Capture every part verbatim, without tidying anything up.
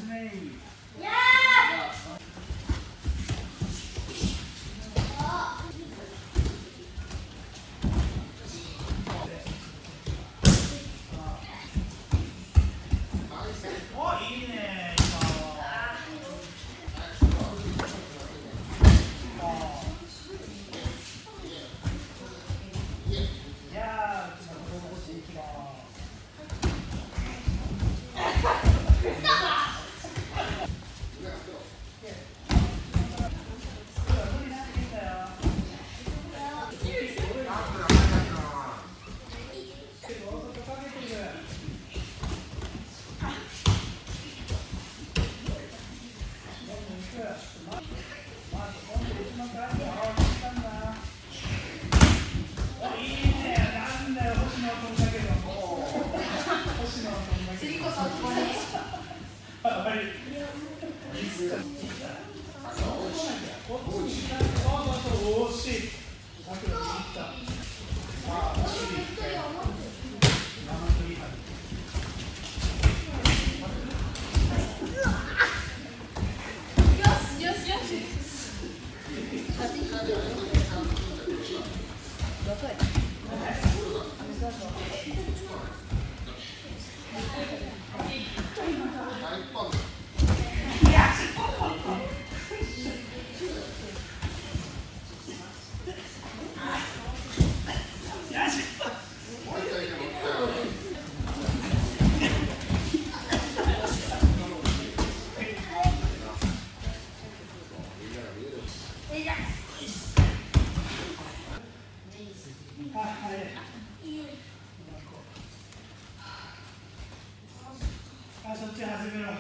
そっち始めろ。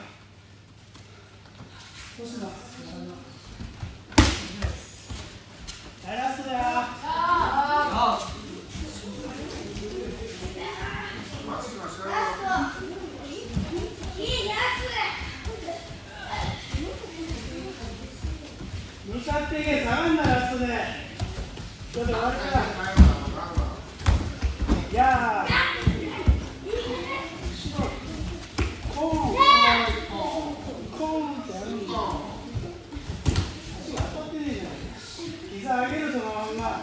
星野。はい、ラストだよ。向かっていけ、下がんな、ラストで。ちょっと終わりか。いやー。膝上げるそのまんま。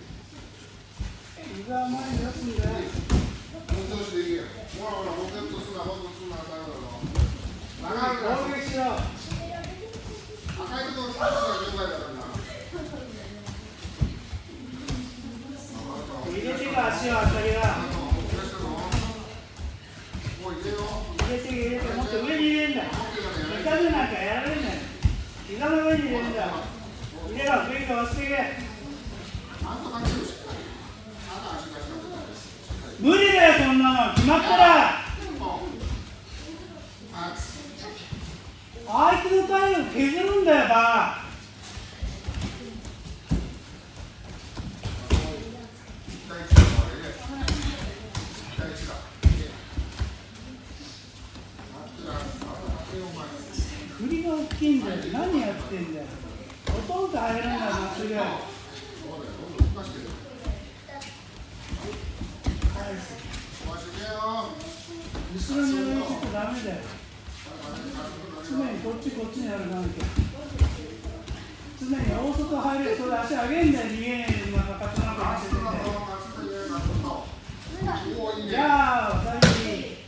膝前に出すんだよ。攻撃しろ。入れてか足をあたりが。入れて入れてもっと上に入れるんだよ。膝でなんかやられるんだよ。膝の上に入れるんだよ。入れろ、上にかわしていけ。無理だよ、そんなの。決まったら。相手の体を削るんだよ、バカ。振りが大きいんだよ。何やってんだよ。ほとんど入らない、まっすぐ。後ろに上にちょっとダメだよ。常にこっちこっちにある関係。常に大外入れる。それ足上げんだよ。逃げねえ。今かかってなんか走ってて。じゃあ、最後に。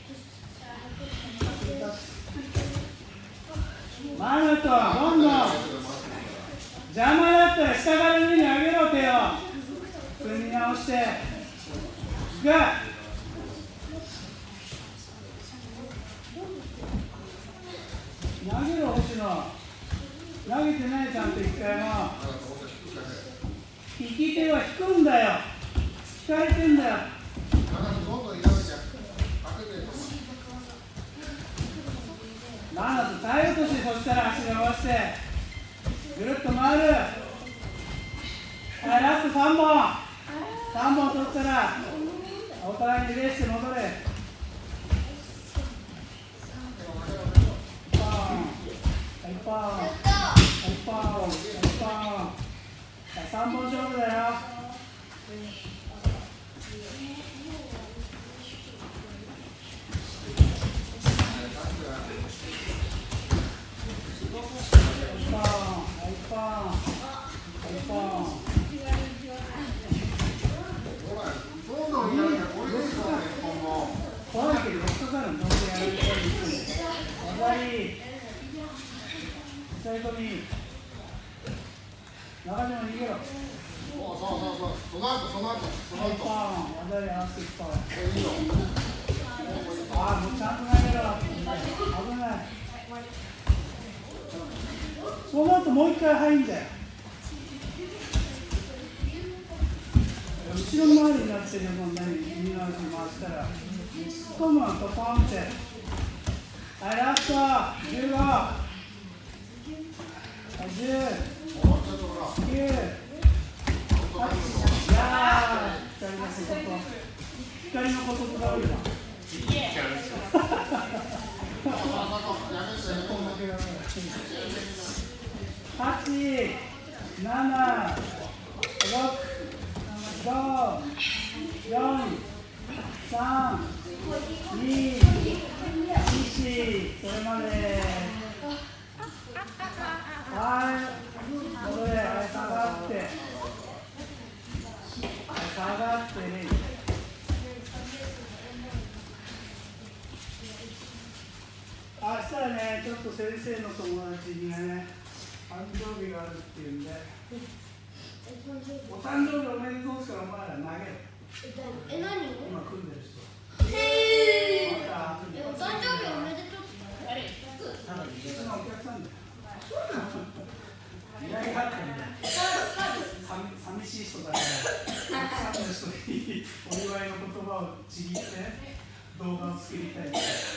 マヌト、どんどん。邪魔だったら下から上に上げろ、手を。組み直して。グッ。投げろ、星野。投げてない、ちゃんと一回も。引き手は引くんだよ。引かれてんだよ。マナと耐え落として、そしたら足伸ばして。ぐるっと回る。はい、ラストさんぼん。さんぼん取ったら、お互いにリレーして戻れ。はい、ポン。はい、ポン。はい、ポン。さんぼん勝負だよ。 けで僕とかのどうせやる人に技り抑え込み中島逃げろ。 そうそうそうそう、その後その後その後技り合わせてきたわ。ああ、もうちゃんと投げろ。危ない。その後もう一回入んだよ。後ろ回りになってるもんね、右の足回したら。突っ込むのとポンって。はい、ラストじゅうご、じゅう、きゅう、はち、いやー、光の小外。光の小外が多いわ。はち、なな、ろく、ご、よん、さん、に、いち、それまで。はい、戻れ、はい、下がって。はい、下がってね。明日はね、ちょっと先生の友達にね、誕生日があるっていうんで。お誕生日おめでとうってお前ら投げる。 え、何？ 今組んでる人。 へー。 また。 え、お誕生日おめでとう。あれ、 ただ一緒のお客さんだよ。依頼があったんだよ。寂しい人だから、たくさんの人にお祝いの言葉をちぎって動画を作りたい。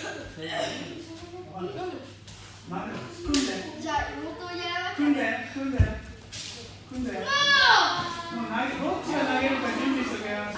まあでも組んで。 じゃあ妹をやらなきゃ。 組んで、組んで。組んで。もう投げ、どっちが投げるか準備しとけよ。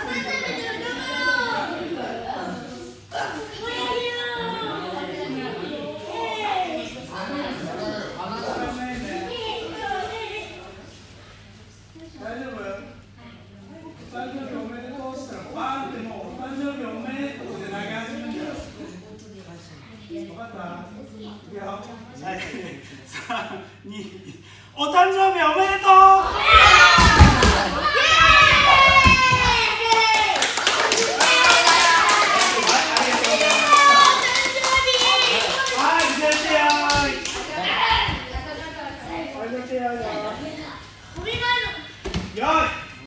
大丈夫？お誕生日おめでとうって言ったらバーンってもうお誕生日おめでとうって投げ始めるんだよ。分かった？いくよ。さん、に、お誕生日おめでとう！